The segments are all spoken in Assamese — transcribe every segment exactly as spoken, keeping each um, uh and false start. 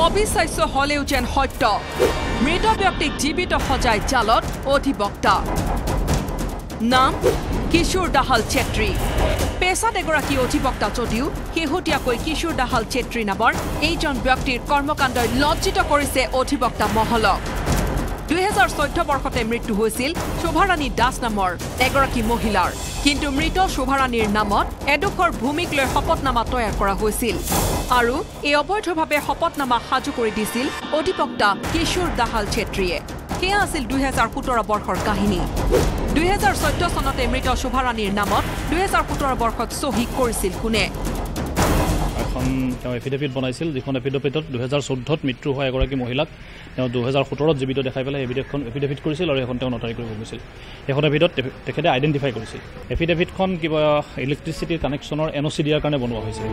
অবিশ্বাস্য হলেও যেন সত্য মৃত ব্যক্তিক জীবিত সজাই জালত অধিবক্তা নাম কিশোৰ দাহাল চেত্ৰী পেছাত এগৰাকী অধিবক্তা যদিও শেহতীয়াকৈ কিশোৰ দাহাল চেত্ৰী নামৰ এইজন ব্যক্তিৰ কৰ্মকাণ্ডই লজ্জিত কৰিছে অধিবক্তা মহলক দুই হাজাৰ চৈধ্য বৰ্ষতে মৃত্যু হৈছিল শোভাৰাণী দাস নামৰ এগৰাকী মহিলাৰ কিন্তু মৃত শোভাৰাণীৰ নামত এডোখৰ ভূমিক লৈ শপতনামা তৈয়াৰ কৰা হৈছিল আৰু এই অবৈধভাৱে শপতনামা সাজু কৰি দিছিল অধিবক্তা কিশোৰ দাহাল চেত্ৰীয়ে সেয়া আছিল দুই হাজাৰ সোতৰ বৰ্ষৰ কাহিনী দুই হাজাৰ চৈধ্য চনতে মৃত শোভাৰাণীৰ নামত দুই হাজাৰ সোতৰ বৰ্ষত চহী কৰিছিল কোনে এখন এফিডেভিট বনাইছিল যিখন এফিডেভিটত দুই হাজাৰ চৈধ্যত মৃত্যু হোৱা এগৰাকী মহিলাক তেওঁ দুই হাজাৰ সোতৰত জীৱিত দেখাই পেলাই এফিডেভিটখন এফিডেভিট কৰিছিল আৰু এখন তেওঁ নটাৰী কৰিব গৈছিল এখন এফিডেভিটত তেখেতে আইডেণ্টিফাই কৰিছিল এফিডেভিটখন কিবা ইলেক্ট্ৰিচিটিৰ কানেকশ্যনৰ এন অ' চি দিয়াৰ কাৰণে বনোৱা হৈছিল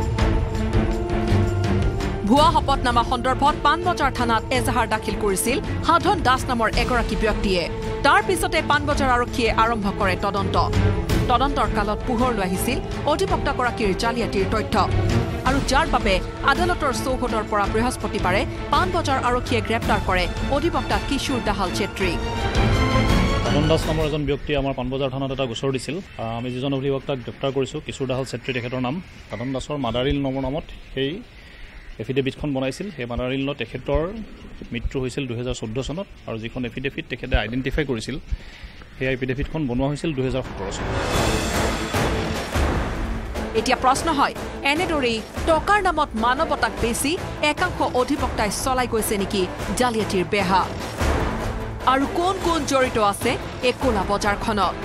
ভুৱা শপতনামা সন্দৰ্ভত পাণবজাৰ থানাত এজাহাৰ দাখিল কৰিছিল সাধন দাস নামৰ এগৰাকী ব্যক্তিয়ে তাৰ পিছতে পাণবজাৰ আৰক্ষীয়ে আৰম্ভ কৰে তদন্ত তদন্তৰ কালত পোহৰলৈ আহিছিল অধিবক্তাগৰাকীৰ জালিয়াতিৰ তথ্য আৰু যাৰ বাবে আদালতৰ চৌহদৰ পৰা বৃহস্পতিবাৰে পাণবজাৰ আৰক্ষীয়ে গ্ৰেপ্তাৰ কৰে অধিবক্তা কিশোৰ দাহাল চেত্ৰী সাধন দাস নামৰ এজন ব্যক্তিয়ে আমাৰ পাণবজাৰ থানাত এটা গোচৰ দিছিল আমি যিজন অধিবক্তাক গ্ৰেপ্তাৰ কৰিছোঁ কিশোৰ দাহাল চেত্ৰী তেখেতৰ নাম সাধন দাসৰ মাদাৰিল নামৰ নামত সেই এফিডেভিটখন বনাইছিল সেই মাদাৰিল তেখেতৰ মৃত্যু হৈছিল দুই হাজাৰ চৈধ্য চনত আৰু যিখন এফিডেভিট তেখেতে আইডেণ্টিফাই কৰিছিল সেই এফিডেভিটখন বনোৱা হৈছিল দুই হাজাৰ সোতৰ চনত এতিয়া প্ৰশ্ন হয় এনেদৰেই টকাৰ নামত মানৱতাক বেছি একাংশ অধিবক্তাই চলাই গৈছে নেকি জালিয়াতিৰ বেহা আৰু কোন কোন জড়িত আছে এই ক'লা বজাৰখনত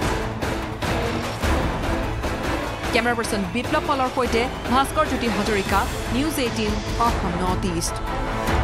কেমেৰা পাৰ্চন বিপ্লৱ পালৰ সৈতে Bhaskar Jyoti Hazarika news eighteen Assam north east